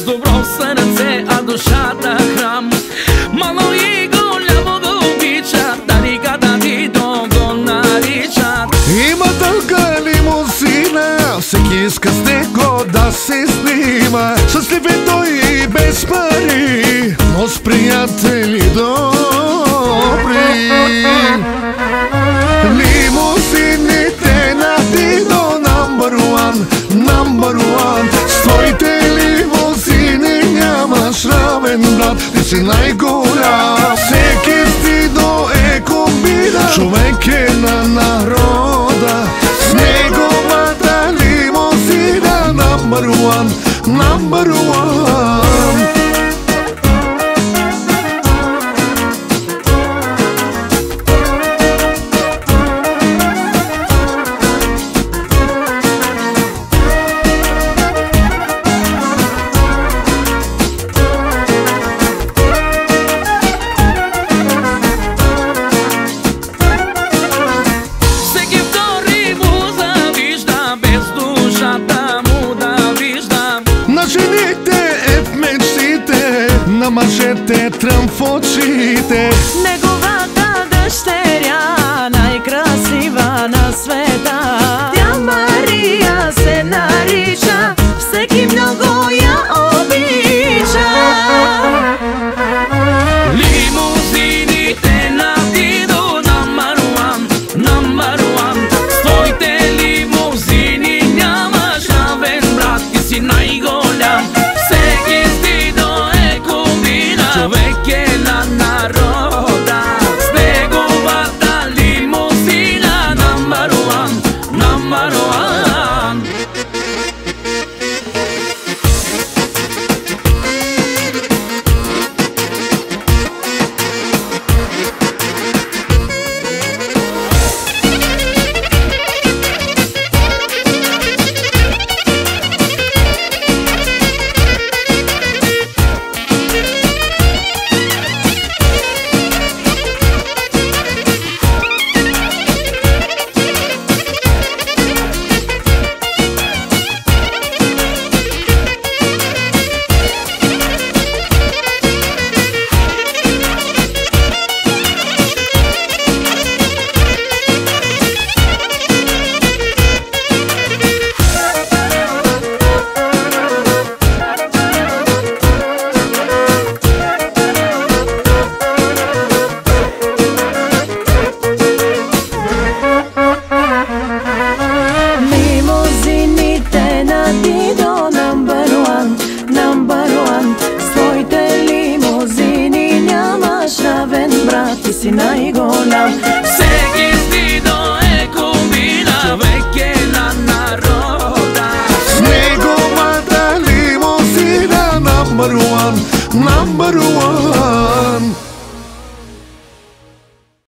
добро сърце, а душата храм. Мало и голямо го обичат, тариката ти то го наричат. Има дълга лимузина, всеки иска с него да се снима. Щастлив е той и без пари, но с приятели добри. Лимузините на Дидо number one. С твоите лимузини нямаш равен, брат, ти си най-голям. Всеки с Дидо е комбина, човек е на народа. С неговата лимузина number one. На жените е в мечтите, на мъжете тръм в очите. Неговата дъщеря, най-красива на света, тя Мария се нарича, всеки много я обича. Лимузините на Дидо number one. С твоите лимузини нямаш равен, брат, ти си най-голям. Всеки с Дидо е комбина, човек е на народа. С неговата лимузина number one. Ти си най-голям. Всеки с Дидо е комбина, човек е на народа. С неговата лимузина number one.